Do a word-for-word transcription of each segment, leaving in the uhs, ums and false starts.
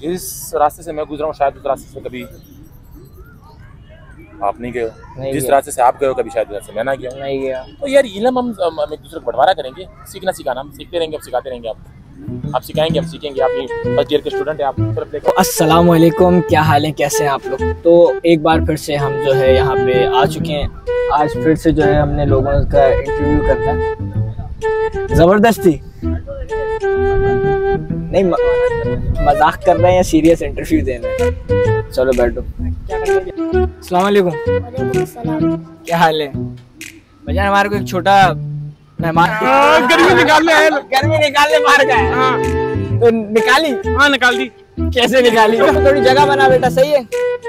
जिस रास्ते से मैं गुजरा हूँ शायद उस रास्ते से कभी आप नहीं गए हो, जिस रास्ते से आप गए हो कभी शायद उधर से मैं ना गया हूँ। नहीं गया। तो यार इल्म हम, हम एक दूसरे को बंटवारा करेंगे, सीखना सिखाना हम सीखते रहेंगे, आप सिखाते रहेंगे, आप आप सिखाएंगे हम सीखेंगे। आप ये फर्स्ट ईयर के स्टूडेंट हैं, आप तरफ देखो। अस्सलाम वालेकुम, क्या हाल है, कैसे हैं आप लोग। तो एक बार फिर से हम जो है यहाँ पे आ चुके हैं। आज फिर से जो है हमने लोगों का इंटरव्यू करना है। जबरदस्ती नहीं, मजाक कर रहे हैं या सीरियस इंटरव्यू देना है। चलो बैठो। अस्सलाम वालेकुम। क्या हाल है भैया। हमारे को एक छोटा मेहमान गर्मी निकालने आए, गर्मी निकालने मार गए। हाँ। तो निकाली? हाँ निकाल दी। कैसे निकाली? तो थोड़ी जगह बना बेटा, सही है।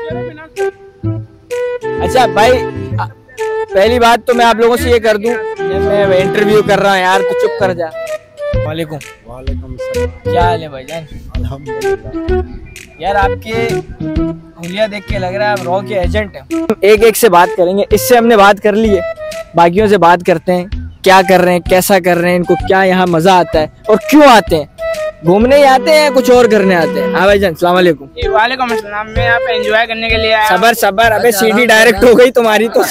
अच्छा भाई, पहली बात तो मैं आप लोगों से ये कर दूं, मैं इंटरव्यू कर रहा हूँ यार, तो चुप कर जा। वालेकुम। वालेकुम सलाम। क्या हाल है भाईजान? अल्हम्दुलिल्लाह। यार आपके हुलिया देख के लग रहा है आप रॉ के एजेंट हैं। एक एक से बात करेंगे। इससे हमने बात कर ली है, बाकियों से बात करते हैं। क्या कर रहे हैं, कैसा कर रहे हैं, इनको क्या यहाँ मजा आता है और क्यों आते हैं। घूमने ही आते हैं, कुछ और करने आते हैं। हाँ भाईजान, सलाम वालेकुम। वालेकुम अस्सलाम। मैं यहाँ पे एंजॉय करने के लिए आया। सबर सबर, अबे सीडी डायरेक्ट हो गई तुम्हारी तो।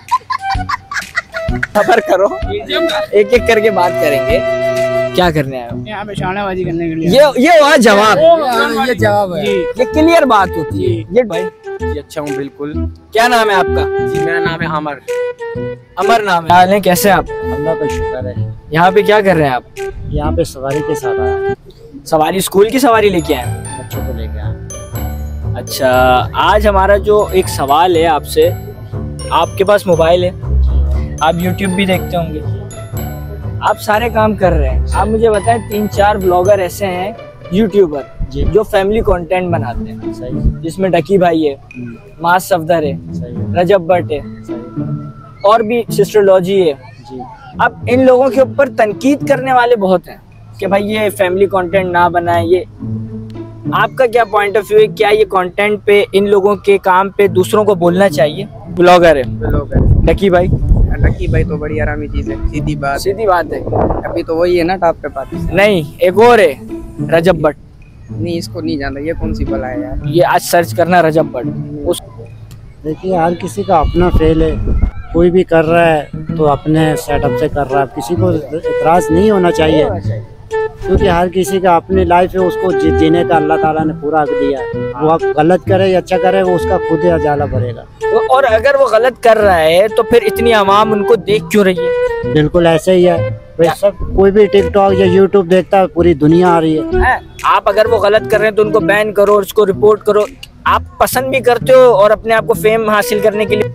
सबर करो, एक एक करके बात करेंगे। क्या करने आए हो? यहाँ पे शानाबाजी करने के लिए। ये ये वहाँ जवाब, ये जवाब है, ये क्लियर बात होती है। ये भाई जी अच्छा हूँ बिल्कुल। क्या नाम है आपका? जी मेरा नाम है अमर। अमर नाम है। कैसे आप? अल्लाह का शुक्र है। यहाँ पे क्या कर रहे हैं आप? यहाँ पे सवारी के साथ आया। सवारी, स्कूल की सवारी लेके आए? बच्चों को लेके आया। अच्छा, आज हमारा जो एक सवाल है आपसे, आपके पास मोबाइल है, आप यूट्यूब भी देखते होंगे, आप सारे काम कर रहे हैं। आप मुझे बताएं, तीन चार ब्लॉगर ऐसे हैं यूट्यूबर जो फैमिली कंटेंट बनाते हैं, सही, जिसमें डकी भाई है, मास सफदर है, रजब भट्ट है, और भी सिस्टरलॉजी है जी। अब इन लोगों के ऊपर तनकीद करने वाले बहुत हैं कि भाई ये फैमिली कंटेंट ना बनाए। ये आपका क्या पॉइंट ऑफ व्यू है? क्या ये कंटेंट पे, इन लोगों के काम पे दूसरों को बोलना चाहिए? ब्लॉगर है डकी भाई। डकी भाई तो बड़ी आरामी चीज है, सीधी बात सीधी बात है। अभी तो वही है ना टॉप पे पाती। नहीं, एक और है रजब भट्ट। नहीं, इसको नहीं जानता, ये कौन सी बला है यार। ये आज सर्च करना रजब भट्ट। उस देखिए हर किसी का अपना फेल है, कोई भी कर रहा है तो अपने सेटअप से कर रहा है। किसी को इतराज नहीं होना चाहिए, क्योंकि हर किसी का अपनी लाइफ है, उसको जीने का अल्लाह ताला ने पूरा हक दिया है। वो आप गलत करे या अच्छा करे, वो उसका खुद ही अजाला भरेगा। और अगर वो गलत कर रहा है तो फिर इतनी आवाम उनको देख क्यों रही है? बिल्कुल ऐसे ही है भाई, सब कोई भी टिकटॉक या यूट्यूब देखता है, पूरी दुनिया आ रही है। है? आप अगर वो गलत कर रहे हैं तो उनको बैन करो, उसको रिपोर्ट करो। आप पसंद भी करते हो और अपने आप को फेम हासिल करने के लिए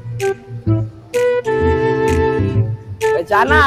पहचाना।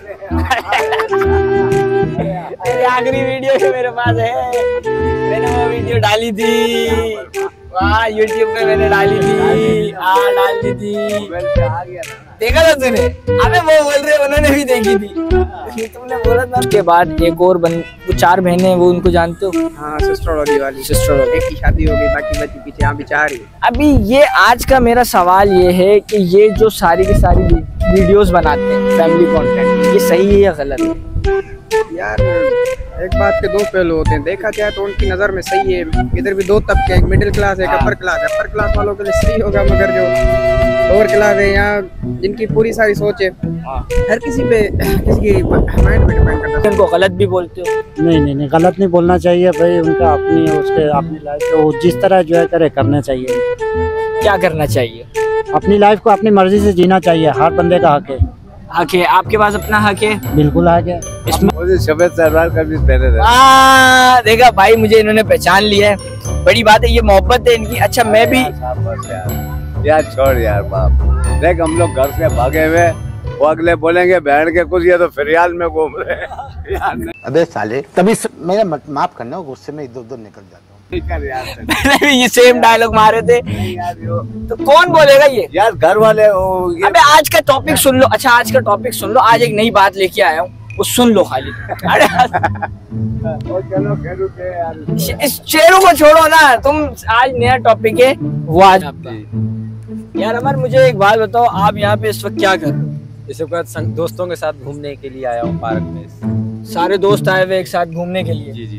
मेरी आखिरी वीडियो जो मेरे पास है, मैंने वो वीडियो डाली थी वहाँ यूट्यूब पे, मैंने डाली थी। हाँ डाली थी, देखा था तूने? अबे वो बोल रहे उन्होंने भी देखी थी, तुमने बोला था। उसके बाद एक और बन, वो चार बहनें, वो उनको जानते हो? हाँ, सिस्टरलॉजी वाली। सिस्टरलॉजी। एक की शादी हो गई, बाकी बच्ची पीछे यहाँ बिचार ही। अभी ये आज का मेरा सवाल ये है कि ये जो सारी की सारी वीडियोस बनाते हैं फैमिली कंटेंट, ये सही है या गलत है? यार एक बात के दो पहलू होते हैं, देखा जाए तो उनकी नज़र में सही है। इधर भी दो तबके, एक मिडिल क्लास है, एक अपर क्लास है। अपर क्लास वालों के लिए सही होगा, मगर जो लोअर क्लास है, यहाँ जिनकी पूरी सारी सोच है, हर किसी पे किसी की माइंड पे डिपेंड करता है। उनको गलत भी बोलते हो? नहीं नहीं नहीं, गलत नहीं बोलना चाहिए भाई। उनका अपनी, उसके अपनी लाइफ को जिस तरह जो है करे करना चाहिए। क्या करना चाहिए? अपनी लाइफ को अपनी मर्जी से जीना चाहिए, हर बंदे का हक है। हक है, आपके पास अपना हक है? बिल्कुल हक है। इसमें मुझे शबेद सरदार का भी पहने थे। आ, देखा भाई, मुझे इन्होंने पहचान लिया है, बड़ी बात है, ये मोहब्बत है इनकी। अच्छा मैं भी यार, यार छोड़ यार बाप, देख हम लोग घर से भागे हुए, वो अगले बोलेंगे बहन के कुछ, ये तो फिरियाद में घूम रहे हैं। अबे साले, तभी मेरा माफ करना, गुस्से में इधर उधर निकल जाता हूँ। मैंने भी ये सेम डायलॉग मारे थे। तो कौन बोलेगा ये? यार घर वाले वो ये... अबे आज का टॉपिक सुन लो। अच्छा आज का टॉपिक सुन लो, आज एक नई बात लेके आया हूँ, वो सुन लो खाली। अरे चलो खेलू के यार, इस शेरों को छोड़ो ना तुम, आज नया टॉपिक है वो आज आपका। यार अमर, मुझे एक बात बताओ, आप यहाँ पे इस वक्त क्या कर रहे हो? इस वक्त दोस्तों के साथ घूमने के लिए आया हूँ पार्क में। सारे दोस्त आए हुए एक साथ घूमने के लिए? जी जी।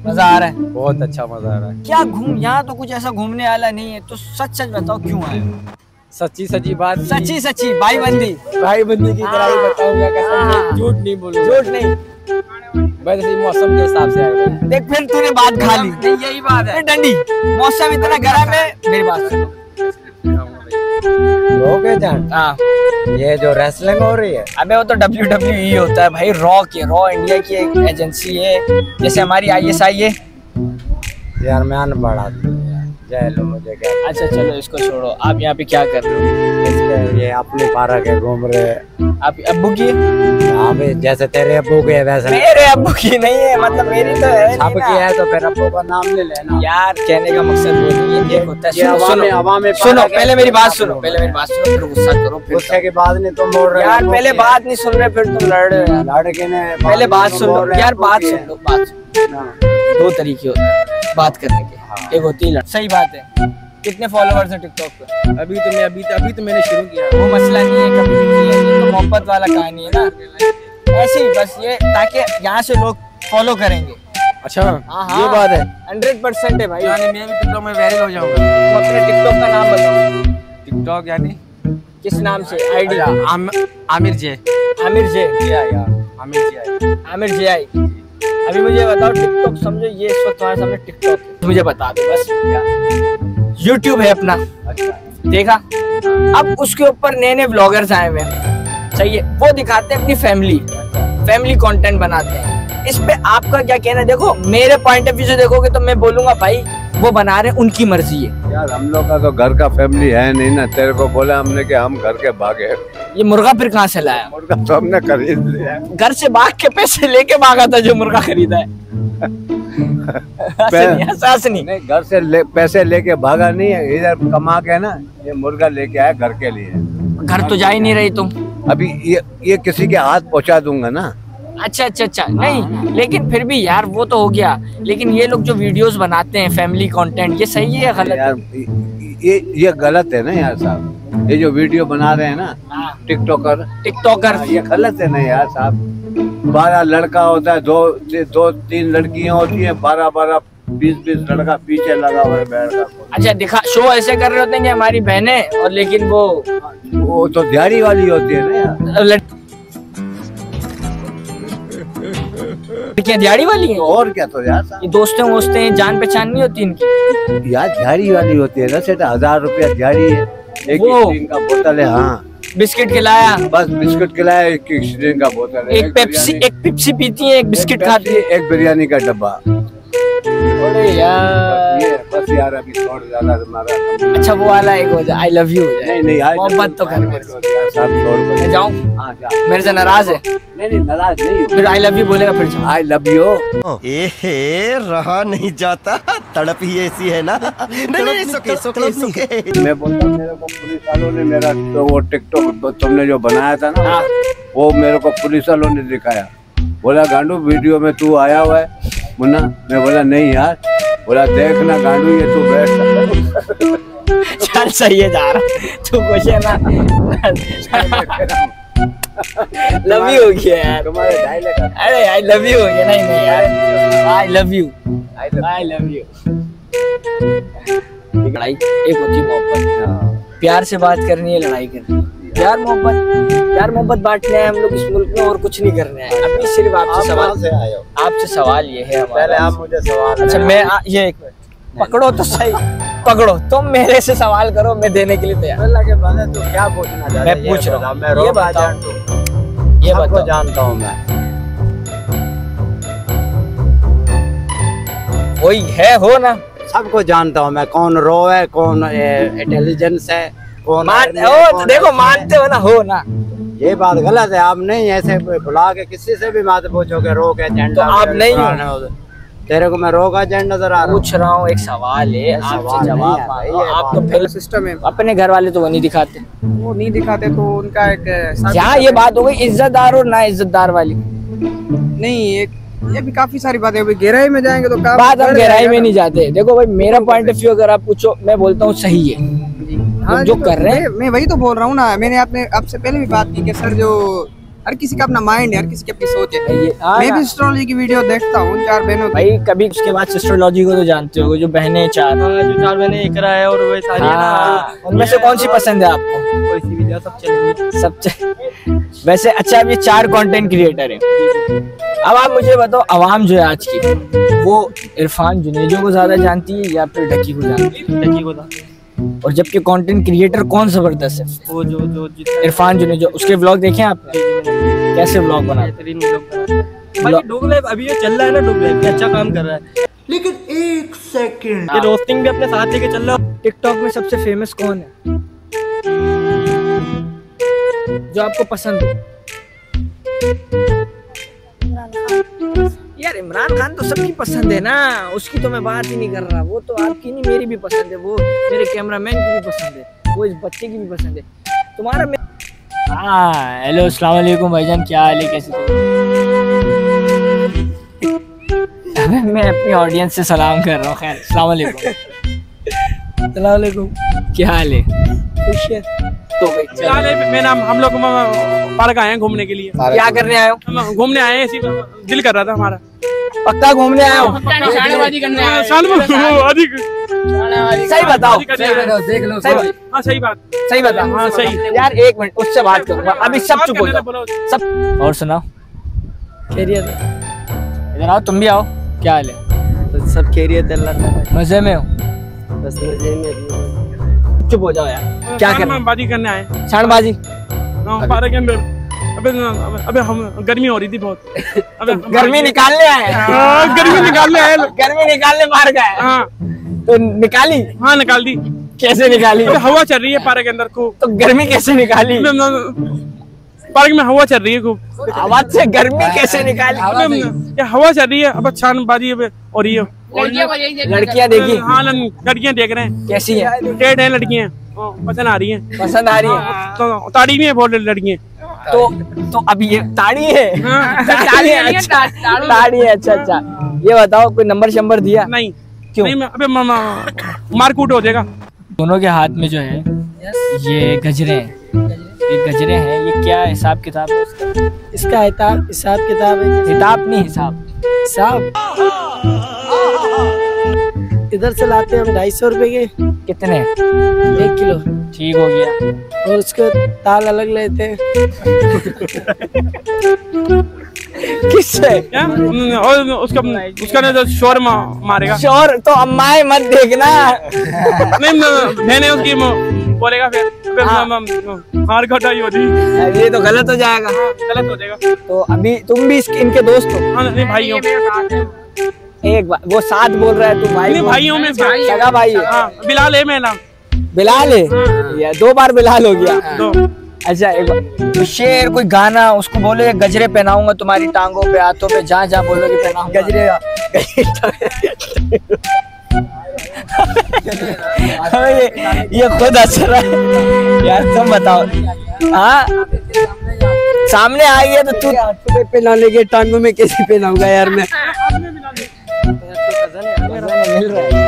मजा आ रहा है? बहुत अच्छा मजा आ रहा है। क्या घूम, यहाँ तो कुछ ऐसा घूमने वाला नहीं है, तो सच सच बताओ क्यों आए हो? सच्ची सच्ची बात, सच्ची सच्ची भाई बंदी, भाई बंदी की तरह ही बताऊंगा, कसम से झूठ नहीं बोलूंगा। झूठ नहीं। बस इसी मौसम के हिसाब से आया। देख फिर तूने बात खा ली। नहीं यही बात है। डंडी, मौसम इतना गर्म है। मेरी बात सुनो। ओके जान, हाँ, ये जो रेसलिंग हो रही है, अबे वो तो डब्ल्यू डब्ल्यू ई होता है भाई। रॉ की, रॉ इंडिया की एक एजेंसी है, जैसे हमारी आई एस आई है। यार मैं अनपढ़ आदमी, जय लो मुझे क्या। अच्छा चलो इसको छोड़ो, आप यहाँ पे क्या कर रहे हो? इसके ये अपने पारा के घूम रहे। आप अब्बू की? हाँ भाई, जैसे तेरे अब्बू के वैसे मेरे अब्बू की नहीं है, मतलब मेरी तो है। सब की है तो फिर अब्बू का नाम ले लेना यार। कहने का मकसद वो नहीं है, ये होता है। ये सुनो हवा सुनो में- हवा में सुनो, पारा के- पहले मेरी बात सुनो, पहले मेरी बात सुनो, फिर गुस्सा करो, फिर गुस्से के बाद नहीं तुम बोल रहे हो यार अब्बू पहले की बात नहीं सुन रहे, फिर तुम लड़ रहे हो यार। लड़के ने पहले बात तुम सुन बोल लो रहे हो यार, अब्बू बात की सुन है। लो, बात सुन। हाँ। दो तरीके होते हैं बात करने के। एक होती है लड़, सही बात है। कितने फॉलोवर्स हैं टिकटॉक पे? अभी तो मैं अभी अभी तो मैंने शुरू किया। वो मसला नहीं है, कभी भी नहीं है, ये तो मोहब्बत वाला कहानी है ना। ऐसे ही बस ये, ताकि यहाँ से लोग फॉलो करेंगे। अच्छा हाँ हाँ, ये बात है। हंड्रेड परसेंट है भाई। यानी मैं भी टिकटॉक में वायरल हो जाऊंगा। तो अपने टिकटॉक का नाम बताओ। टिकटॉक यानी किस नाम से? आईडी? आम, आमिर जे आमिर जे। आमिर जे आमिर जे आई। अभी मुझे बताओ, टिकटॉक समझो ये इस वक्त तुम्हारे सामने टिकटॉक है, मुझे बता दो बस। यूट्यूब है अपना, देखा? अब उसके ऊपर नए नए व्लॉगर्स आए हुए हैं, सही है? वो दिखाते हैं अपनी फैमिली, फैमिली कंटेंट बनाते हैं। इस पे आपका क्या कहना है? देखो मेरे पॉइंट ऑफ व्यू से देखोगे तो मैं बोलूंगा भाई वो बना रहे हैं, उनकी मर्जी है। यार हम लोग का तो घर का फैमिली है नहीं ना, तेरे को बोला हमने कि हम घर के भागे। ये मुर्गा फिर कहाँ से लाया? मुर्गा तो हमने खरीद लिया। घर से भाग के पैसे लेके भागा था जो मुर्गा खरीदा है। हंसनी, हंस- हंसनी। नहीं, घर से ले, पैसे लेके भागा नहीं है, इधर कमा के ना ये मुर्गा लेके आया घर के लिए। घर तो जा ही नहीं रही तुम। अभी ये ये किसी के हाथ पहुंचा दूंगा ना। अच्छा अच्छा अच्छा, नहीं लेकिन फिर भी यार वो तो हो गया, लेकिन ये लोग जो वीडियोस बनाते हैं फैमिली कंटेंट, ये सही है या गलत है? यार ये ये गलत है ना यार साहब, ये जो वीडियो बना रहे हैं ना हाँ, टिकटॉकर, टिकटॉकर। ये गलत है ना यार साहब। बारह लड़का होता है, दो दो तीन लड़कियां होती हैं, बारह बारह बीस बीस लड़का पीछे लगा हुआ है बैठ का। अच्छा दिखा, शो ऐसे कर रहे होते हैं कि हमारी बहनें, और लेकिन वो वो तो दिहाड़ी वाली होती है ना यार। लड़कियां दिहाड़ी वाली हैं। और क्या तो यार साहब। ये दोस्तें वोस्तें हैं, जान पहचान नहीं होती इनकी। यार दिहाड़ी वाली होती है ना सेठ, हजार रुपया दिहाड़ी है, एक वो। स्टिंग का बोतल है। हाँ बिस्किट खिलाया, बस बिस्कुट खिलाया, एक स्टिंग का बोतल है, एक पेप्सी, बिरयानी- एक पेप्सी पीती है, एक बिस्किट एक खाती है। पेप्सी, एक बिरयानी का डब्बा। अरे यार, ये बस यार अभी थोड़ा ज्यादा हमारा। अच्छा वो वाला एक हो जाए, आई लव यू हो जाए। नहीं नहीं यार, मोहब्बत तो कर। साहब छोड़ मैं जाऊँ? हाँ जा। मेरे से नाराज है? नहीं नहीं नाराज नहीं फिर आई लव यू बोलेगा फिर जाऊँ। आई लव यू। ए रहा नहीं जाता, तड़प ही ऐसी है ना। नहीं नहीं सुके सुके सुके। मैं बोलता हूँ, मेरे को पुलिस वालों ने मेरा तो वो टिकटॉक तुमने जो बनाया था ना, हाँ। वो मेरे को पुलिस वालों ने दिखाया। बोला गांडू वीडियो में तू आया हुआ है मुन्ना। मैं बोला नहीं यार। बोला देखना गांडू ये तू बैठ। चल सही है, जा रहा तू कुछ है ना। लव यू हो गया यार। तुम्हारे डायलॉग। अरे आई लव यू हो गया। नहीं नहीं यार, I love you, I love you. लड़ाई एक होती है मोहब्बत, प्यार से बात करनी है, लड़ाई करनी है। प्यार मोहब्बत, प्यार मोहब्बत बांटने हैं हम लोग इस मुल्क में, और कुछ नहीं करना है। अभी सिर्फ आपसे सवाल, से आए हो? आपसे सवाल ये है हमारा। पहले आप मुझे सवाल। अच्छा मैं आ, ये एक पकड़ो तो सही, पकड़ो तुम मेरे से सवाल करो, मैं देने के लिए तैयार। अल्लाह के बंदे तू क्या पूछना चाहता मैं है? पूछ ये रहा बता, हूँ, मैं ये रोबा बताओ। जान तू ये सबको बताओ, जानता हूँ मैं। वही है हो ना? सबको जानता हूँ मैं, कौन रो है, कौन इंटेलिजेंस है, कौन मान आर्मी है, ओ कौन देखो ऐसा है। मानते हो ना, हो ना? ये बात गलत है। आप नहीं ऐसे बुला के किसी से भी बात पूछोगे रो के झंडा तो आप नहीं हो। हो। तेरे को मैं रो का झंडा नजर आ रहा हूँ। पूछ रहा हूँ, एक सवाल है, आपसे सवाल जवाब नहीं है मांगो। भाई, ये आप तो बात फिर सिस्टम है, अपने घर वाले तो वो नहीं दिखाते। वो नहीं दिखाते तो उनका एक साथ- यहाँ ये बात हो गई इज्जतदार और ना इज्जतदार वाली। नहीं, एक ये भी काफी सारी बातें, अभी गहराई में जाएंगे तो काफी बात हम बढ़ गहराई जाएगा में ना। नहीं जाते। देखो भाई मेरा पॉइंट ऑफ व्यू अगर आप पूछो, मैं बोलता हूँ सही है। हाँ, जो जी, कर रहे हैं, मैं, मैं वही तो बोल रहा हूँ ना। मैंने आपने आपसे पहले भी बात की कि सर जो हर किसी का अपना माइंड है, हर किसी की अपनी सोच है। ये हाँ मैं ना। भी एस्ट्रोलॉजी की वीडियो देखता हूँ चार बहनों की। भाई कभी उसके बाद एस्ट्रोलॉजी को तो जानते हो, जो बहनें चार जो चार बहनें इकरा है और वे सारी है ना, हाँ, उनमें से कौन सी पसंद है आपको? कोई सी भी सब चलेंगे। सब च... वैसे अच्छा अब ये चार कंटेंट क्रिएटर हैं, अब आप मुझे बताओ आवाम जो है आज की वो इरफान जुनेजो को ज्यादा जानती है या फिर डकी को जानती है? डकी को था। और जबकि कंटेंट क्रिएटर कौन जबरदस्त है? वो जो जो जितना इरफान जुनेजो, उसके व्लॉग देखे आपने? कैसे व्लॉग बनाते? बेहतरीन व्लॉग बनाता है। बाकी डोग लाइफ अभी ये चल रहा है ना, डोग लाइफ अच्छा काम कर रहा है। लेकिन एक सेकंड, ये रोस्टिंग भी अपने साथ लेके चल रहा है। टिकटॉक में सबसे फेमस कौन है जो आपको पसंद हो? यार इमरान खान तो सबकी पसंद है ना, उसकी तो मैं बात ही नहीं कर रहा। वो तो आपकी नहीं, मेरी भी पसंद है, वो मेरे कैमरामैन की भी पसंद है, वो इस बच्चे की भी पसंद है। तुम्हारा मे... हाँ हेलो अस्सलाम वालेकुम भाईजान, क्या हाल है, कैसे हो? अबे मैं अपनी ऑडियंस से सलाम कर रहा हूँ। खैर अस्सलाम वालेकुम। अस्सलाम वालेकुम, क्या हाल है? खुश है तो भाई मैं नाम हम लोग पार्क आए हैं घूमने के लिए। क्या करने आए हो? हम घूमने आए हैं, ऐसी दिल कर रहा था हमारा। पक्का घूमने आए हो? शानबाजी करने आए हैं। सही बताओ, देख लो सही बात। हाँ सही बात, सही बताओ। हाँ सही। यार एक मिनट उससे बात करूंगा, अभी सब चुप हो जाओ सब। और सुनाओ, खैरियत है? इधर आओ, तुम भी आओ, क्या हाल है? सब खैरियत है, अल्लाह का मजे में हो? बस मजे में। चुप हो जाओ यार, क्या कर रहे हो? बाजी करने आए, शानबाजी पार्क के अंदर। अबे अबे हम गर्मी हो रही थी बहुत। अबे गर्मी निकालने आए? हाँ, गर्मी निकालने आए। गर्मी निकालने पार्क आए? हाँ तो निकाली? हाँ निकाल दी। कैसे निकाली? हवा चल रही है पार्क के अंदर खूब। तो गर्मी कैसे निकाली? पार्क में हवा चल रही है खूब। आवाज से गर्मी कैसे निकाली? ये हवा चल रही है, अब शानबाजी हो रही है। लड़कियां देखी? हाँ लड़कियां देख रहे हैं। कैसी है? डेट है लड़कियां, पसंद आ रही हैं। पसंद आ रही है? तो ताड़ी भी है बहुत लड़कियां। तो तो अभी ये ताड़ी है? हाँ। ताड़ी है, अच्छा ताड़ी है, अच्छा अच्छा। ये बताओ कोई नंबर शंबर दिया? नहीं। क्यों? नहीं, अबे मारकूट हो जाएगा। दोनों के हाथ में जो है ये गजरे हैं, ये गजरे हैं, ये क्या हिसाब किताब है इसका? इसका हिसाब हिसाब किताब है। किताब नहीं, हिसाब। हिसाब इधर से लाते हैं हम ढाई सौ रुपए के। कितने? एक किलो। ठीक हो गया। और उसके ताल अलग लेते हैं। किससे? क्या? और उसका उसका ना जो शोर मारेगा। शोर तो अम्माए मत देखना। नहीं मैंने उसकी बोलेगा फिर हार घटाई होती। ये तो गलत हो जाएगा। गलत हो जाएगा। तो अभी तुम भी इनके दोस्त हो? हाँ नहीं भाई हो। एक बार वो साथ बोल रहा है, तू भाई? नहीं भाई हूँ मैं, सगा भाई है। हाँ बिलाल है मेरा नाम। बिलाल है? या दो बार बिलाल हो गया। दो। अच्छा एक बार तो शेर कोई गाना उसको बोलो, ये गजरे पहनाऊंगा तुम्हारी टांगों पे, हाथों पे, जहाँ जहाँ बोलोगे पहनाऊंगा गजरे। ये, ये खुद हंस रहा है यार, तुम बताओ। हाँ सामने आ गया तो तू पहना लेके टांगों में कैसे पहनाऊंगा यार मैं? मिल रहा है।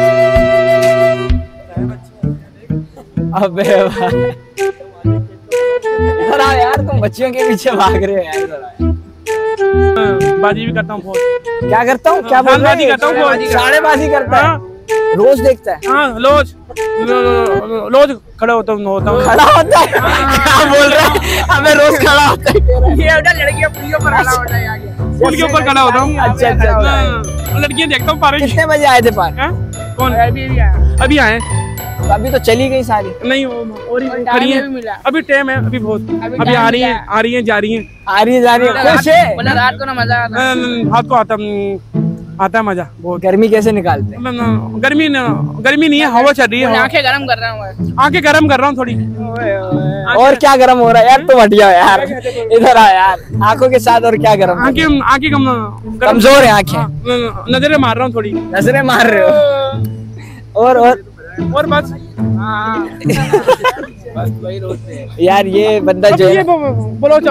अबे भाई इधर आओ यार, तुम बच्चियों के पीछे भाग रहे हो यार। इधर आओ। बाजी भी करता हूँ बहुत। क्या करता हूँ? क्या बोल रहा है? करता हूँ, साड़ेबाजी करता है। रोज देखता है? हाँ रोज रोज खड़ा होता हूँ। खड़ा होता है? क्या बोल रहा है? हमें रोज खड़ा होता है। ये लड़कियां पुल के ऊपर खड़ा होता है, पुल के ऊपर खड़ा होता हूँ। अच्छा अच्छा। लड़कियां देखता हूँ पार्क। कितने बजे आए थे पार्क? कौन? अभी आए। अभी तो चली गई सारी? नहीं और खड़ी है, अभी टाइम है, अभी बहुत। अभी आ रही है, आ रही है, जा रही है, आ रही है, जा रही है। खुश है? रात को ना मजा आता है। रात को आता आता है मजा बहुत। गर्मी कैसे निकालते हैं? गर्मी न, गर्मी नहीं है, हवा चल रही है। आंखें गरम कर रहा हूँ, आंखें गरम कर रहा हूँ थोड़ी। और क्या गरम हो रहा है यार? तुम हट जाओ यार, इधर आ यार। आंखों के साथ और क्या गरम? आंखें आंखें कम कमजोर है आंखें। नजरें मार रहा हूँ थोड़ी। नजरें मार रहे हो? और और और बस यार ये बंदा जो है बलोच,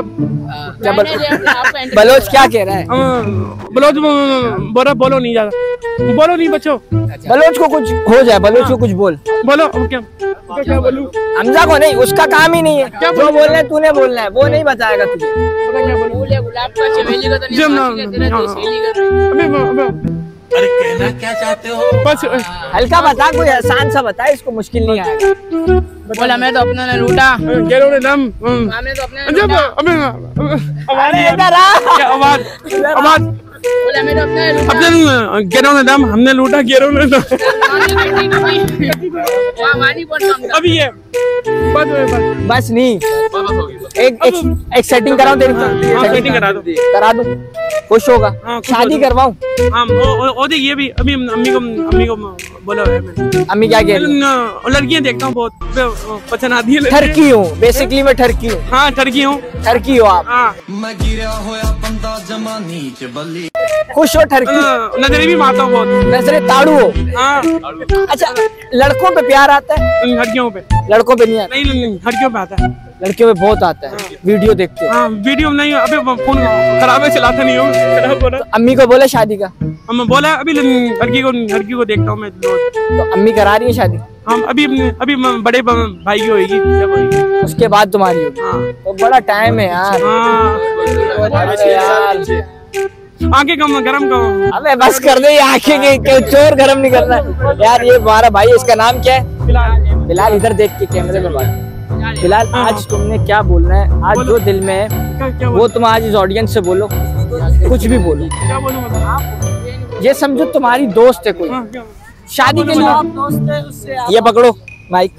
बलोच क्या कह रहा है? बलोच बोलो बोलो नहीं ज्यादा, बोलो नहीं बच्चों। बलोच को कुछ हो जाए, बलोच को कुछ बोल बोलो। क्या तो क्या बोलूं? हमजा को नहीं, उसका काम ही नहीं है। जो बोलना है तूने बोलना है, वो नहीं बताएगा तुझे। पता क्या बोलूं? गुलाब का चमेली का तो नहीं, जब ना- मासी का तेरा हाँ। सहेली का। अबे अबे अरे कहना क्या चाहते हो? बस हल्का बता, कोई आसान सा बता, इसको मुश्किल नहीं आएगा। बोला मैं तो अपना ने लूटा, गेरो ने दम हमने तो अपने ने जब लूटा। अबे आवाज अरे इधर आ। क्या आवाज आवाज बोला मैं तो अपने ने लूटा। अपने गेरो ने दम, हमने लूटा गेरो ने दम। वाह वानी कौन काम था? अभी ये बस बस बस नहीं, एक एक एक सेटिंग कराऊं तेरी? हाँ सेटिंग करा दो। करा दूं, खुश होगा? हाँ, खुश शादी हो जाओ। करवाऊं? हाँ वो वो देख ये भी अभी अम्मी को अम्मी को बोला है मैंने। अम्मी क्या कह रही है? लड़कियां देखता हूँ बहुत पसंद आती है। ठरकी हूँ, बेसिकली मैं ठरकी हूँ। हाँ ठरकी हूँ। ठरकी हो आप? हाँ खुश हो ठरकी? नजरे भी मारता हूँ बहुत। नजरे ताड़ू हो? हाँ अच्छा, लड़कों पे प्यार आता है? लड़कियों पे लड़कों पे नहीं आता? नहीं नहीं लड़कियों पे आता है। लड़कियों पे बहुत आता है। वीडियो देखते हो? हाँ वीडियो नहीं, अबे फोन खराब है, चलाता नहीं हूँ। खराब हो रहा। अम्मी को बोले शादी का? हम बोला अभी लड़की को लड़की को देखता हूँ मैं। तो अम्मी करा रही है शादी? हम अभी अभी बड़े भाई की होगी, जब होगी उसके बाद तुम्हारी होगी। हाँ। तो बड़ा टाइम है यार। हाँ अरे यार, आंखें कम गरम कम। अबे बस कर दे, ये आंखें के, के चोर गरम नहीं करना है। यार ये हमारा भाई है, इसका नाम क्या है? बिलाल। इधर देख के कैमरे में बात। बिलाल आज तुमने क्या बोलना है? आज जो दिल में है वो तुम आज इस ऑडियंस से बोलो, कुछ भी बोलो। क्या बोलूं? ये समझो तुम्हारी दोस्त है कोई, शादी के लिए। ये पकड़ो माइक,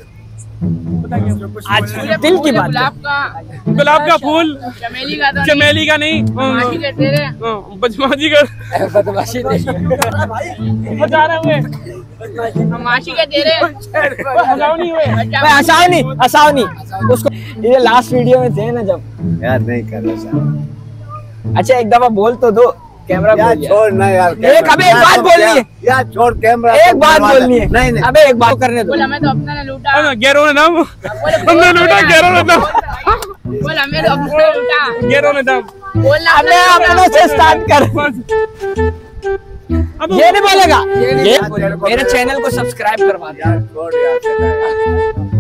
आज दिल की बात। गुलाब का गुलाब का फूल, चमेली का तो चमेली का नहीं, मासी के तेरे बदमाशी का बदमाशी बता रहे हुए मासी के तेरे हंसाओ नहीं हुए। हंसाओ नहीं, हंसाओ नहीं उसको। ये लास्ट वीडियो में थे ना जब। यार नहीं कर रहा। अच्छा एक दफा बोल तो दो, कैमरा यार बोल छोड़ ना यार। एक अबे एक बात बोलनी है यार, छोड़ कैमरा। एक बात बोलनी है। नहीं नहीं अबे एक बात करने दो। बोला मैं तो अपना ने लूटा। गेरो ने दम, हमने लूटा गेरो ने दम। बोला मैं तो अपना ने लूटा। गेरो ने दम। बोलना अबे अपनों से स्टार्ट कर। ये नहीं बोलेगा। ये मेरे चैनल को सब्सक्राइब करवा दे। यार छोड़ यार।